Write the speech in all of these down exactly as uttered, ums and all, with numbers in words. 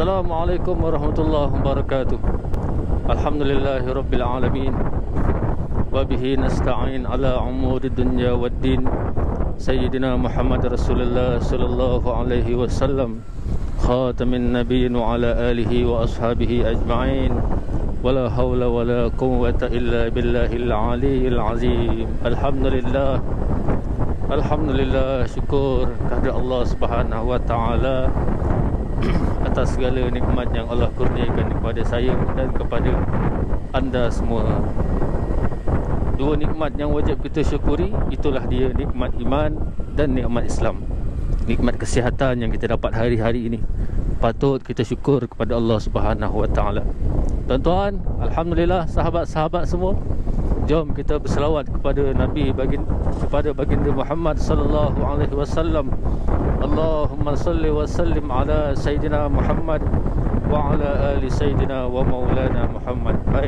Assalamualaikum warahmatullahi wabarakatuh. Alhamdulillahi rabbil alamin. Wabihi nasta'in ala umuri dunya waddin. Sayyidina Muhammad Rasulullah sallallahu alaihi wasallam, khatamin nabiyyin wa ala alihi wa ashabihi ajma'in. Wala hawla wala quwwata illa billahil aliyyil azim. Alhamdulillah. Alhamdulillah, syukur kehadirat Allah Subhanahu wa taala atas segala nikmat yang Allah kurniakan kepada saya dan kepada anda semua. Dua nikmat yang wajib kita syukuri, itulah dia nikmat iman dan nikmat Islam. Nikmat kesihatan yang kita dapat hari-hari ini, patut kita syukur kepada Allah Subhanahu wa taala. Tuan-tuan, alhamdulillah, sahabat-sahabat semua, jom kita berselawat kepada Nabi baginda, kepada baginda Muhammad sallallahu alaihi wasallam. Allahumma salli wa sallim ala Sayyidina Muhammad wa ala ali Sayyidina wa maulana Muhammad. Baik.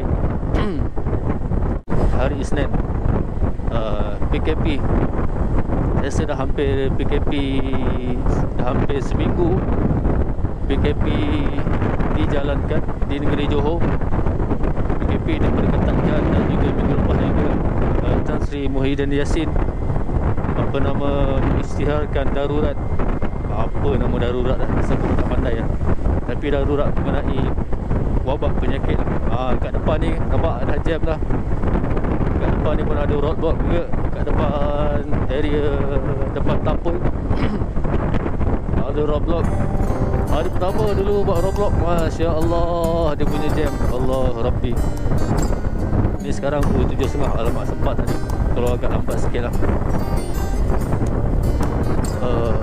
Hari Isnin, uh, P K P. Saya dah hampir P K P, dah hampir seminggu P K P dijalankan di negeri Johor. P K P diperketatkan dan juga minggu lepas juga uh, Tan Sri Muhyiddin Yassin apa nama mengisytiharkan darurat. Apa nama darurat dah, saya pun tak pandai ya. Tapi darurat mengenai wabak penyakit. Ah, kat depan ni nampak dah jam dah. Kat depan ni pun ada roadblock juga. Kat depan area depan Tapul ada roadblock. Hari pertama dulu buat roadblock, Masya Allah, dia punya jam. Allah Rabbi. Ni sekarang pukul tujuh tiga puluh. Alamak, sempat tadi. Kalau agak lambat sikit lah. uh,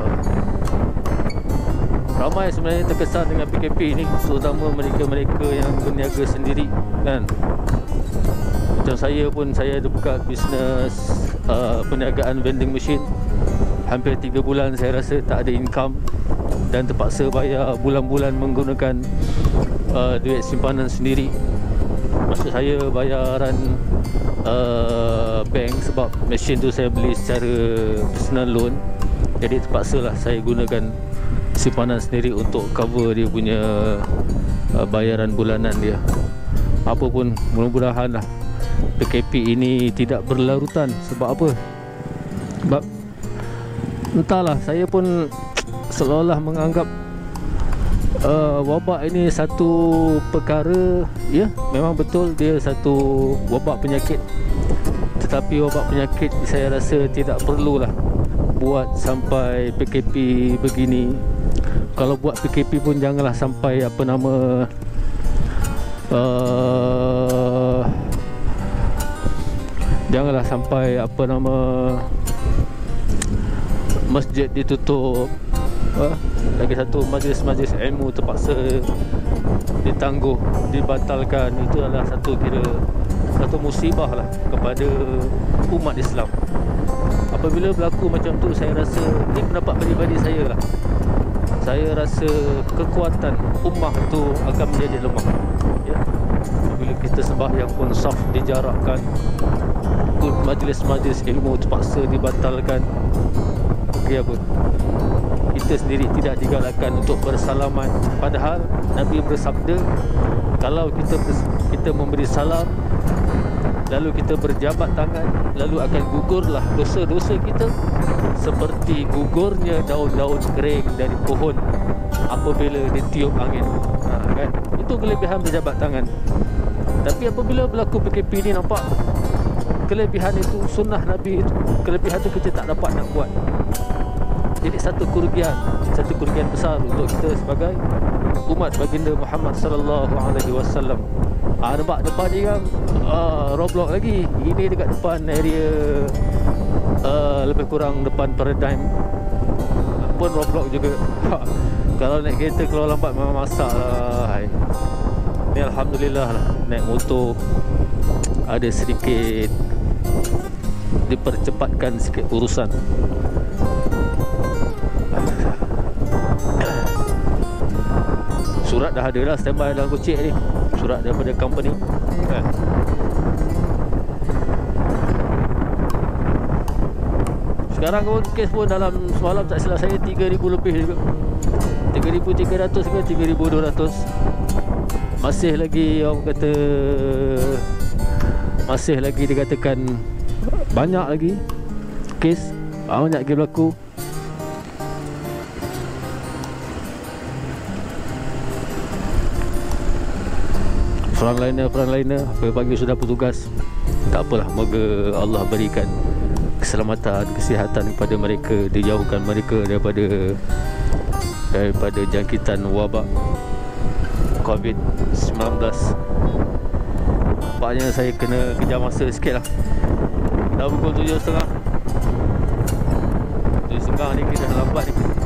Ramai sebenarnya terkesan dengan P K P ni, terutama mereka-mereka yang berniaga sendiri kan. Macam saya pun, saya ada buka bisnes uh, perniagaan vending machine. Hampir tiga bulan saya rasa tak ada income dan terpaksa bayar bulan-bulan menggunakan uh, duit simpanan sendiri. Maksud saya bayaran uh, bank, sebab mesin tu saya beli secara personal loan. Jadi terpaksa lah saya gunakan simpanan sendiri untuk cover dia punya uh, bayaran bulanan dia. Apa pun, mudah-mudahan lah P K P ini tidak berlarutan. Sebab apa? Sebab entahlah, saya pun seolah-olah menganggap uh, wabak ini satu perkara. Ya, memang betul dia satu wabak penyakit. Tetapi wabak penyakit saya rasa tidak perlulah buat sampai P K P begini. Kalau buat P K P pun janganlah sampai apa nama uh, janganlah sampai apa nama masjid ditutup. uh, Lagi satu, majlis-majlis ilmu terpaksa ditangguh, dibatalkan. Itu adalah satu kira satu musibah lah kepada umat Islam. Apabila berlaku macam tu, saya rasa, ini pendapat peribadi saya lah, saya rasa kekuatan ummah tu akan menjadi lemah ya. Bila kita sembahyang pun saf dijarakkan, majlis-majlis ilmu terpaksa dibatalkan. Okey apa? Kita sendiri tidak digalakkan untuk bersalaman. Padahal Nabi bersabda, kalau kita kita memberi salam, lalu kita berjabat tangan, lalu akan gugurlah dosa-dosa kita seperti gugurnya daun-daun kering dari pohon apabila ditiup angin. Ha, kan? Itu kelebihan berjabat tangan. Tapi apabila berlaku P K P ni, nampak kelebihan itu, sunnah Nabi itu, kelebihan itu kita tak dapat nak buat. Jadi satu kerugian, satu kerugian besar untuk kita sebagai umat baginda Muhammad sallallahu alaihi wasallam. Ah, nampak depan ni kan, ah, roadblock lagi. Ini dekat depan area uh, lebih kurang depan Paradigm pun roadblock juga. Kalau naik kereta keluar lambat memang masak lah. Ni alhamdulillah lah, naik motor ada sedikit dipercepatkan sikit urusan. Surat dah ada lah, standby dalam kocik ni. Surat daripada company kan. Sekarang pun kes pun dalam semalam tak silap saya tiga ribu lebih juga. tiga ribu tiga ratus ke tiga ribu dua ratus. Masih lagi orang kata, masih lagi dikatakan banyak lagi kes, banyak lagi berlaku. Frontliner, frontliner pagi-pagi sudah bertugas. Tak apalah, moga Allah berikan keselamatan, kesihatan kepada mereka, dijauhkan mereka daripada daripada jangkitan wabak covid sembilan belas. Nampaknya saya kena kejar masa sikit lah. Dah pukul tujuh tiga puluh. tujuh tiga puluh ni kita dah lambat ni.